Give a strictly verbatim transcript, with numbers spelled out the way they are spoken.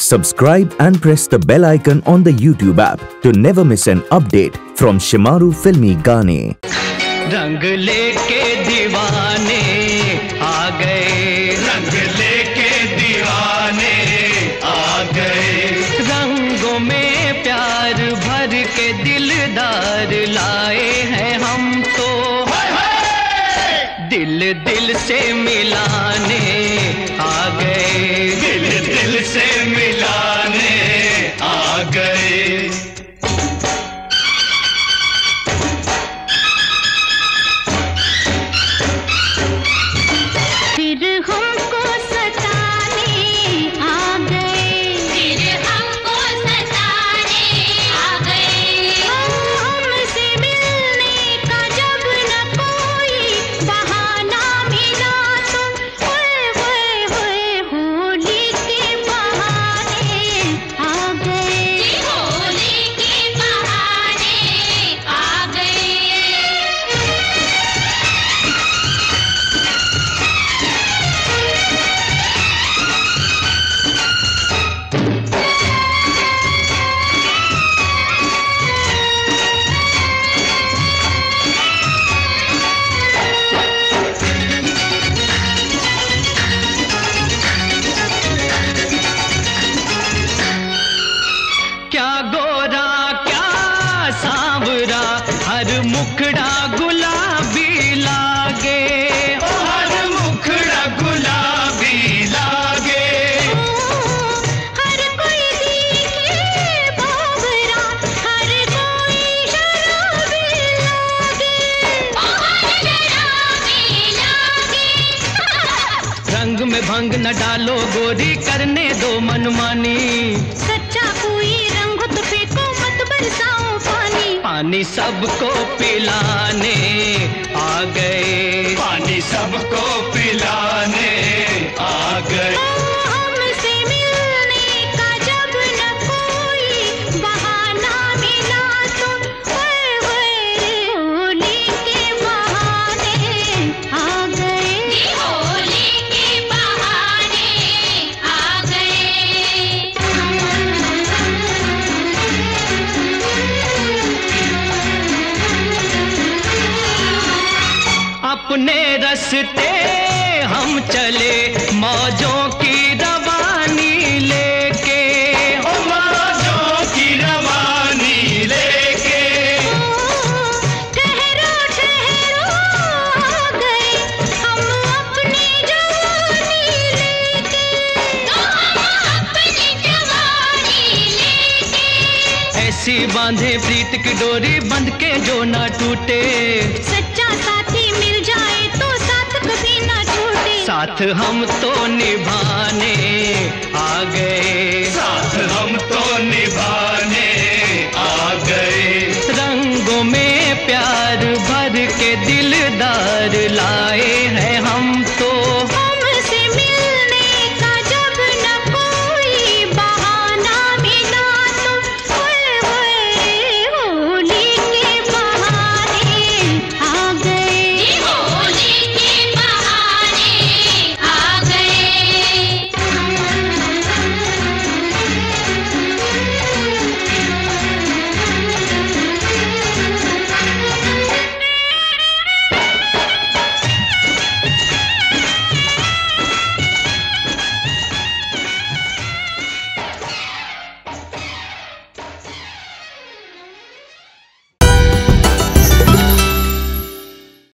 Subscribe and press the bell icon on the YouTube app to never miss an update from Shimaru Filmi Gaane. रंग लेके दीवाने आ गए, रंग लेके दीवाने आ गए, रंगों में प्यार भर के दिलदार लाए हैं हम तो, दिल दिल से मिलाने आ गए, दिल दिल से मिलाने आ गए। हर मुखड़ा गुलाबी लागे, हर मुखड़ा गुलाबी लागे, हर कोई दिखे बाबरा, हर कोई शराबी लागे, हर शराबी लागे। रंग में भंग न डालो गोरी, करने दो मनमानी, सच्चा कोई रंग तो फेंको मत बरसाओ पानी, पानी सबको पिलाने आ गए, पानी सबको पिलाने आ गए। हमसे मिलने का जब न कोई बहाना मिला तो होए होए होली के बहाने आ गए, होली के बहाने आ गए। अपने रास्ते हम चले मौजों की रवानी लेके, ओ मौजों की रवानी लेके, ठहरो ठहरो आ गए हम अपनी जवानी लेके, हम अपनी जवानी लेके। ऐसी बांधे प्रीत की डोरी, बंध के जो ना टूटे, सच्चा साथी मिल जाए तो साथ कभी ना छूटे, साथ हम तो निभाने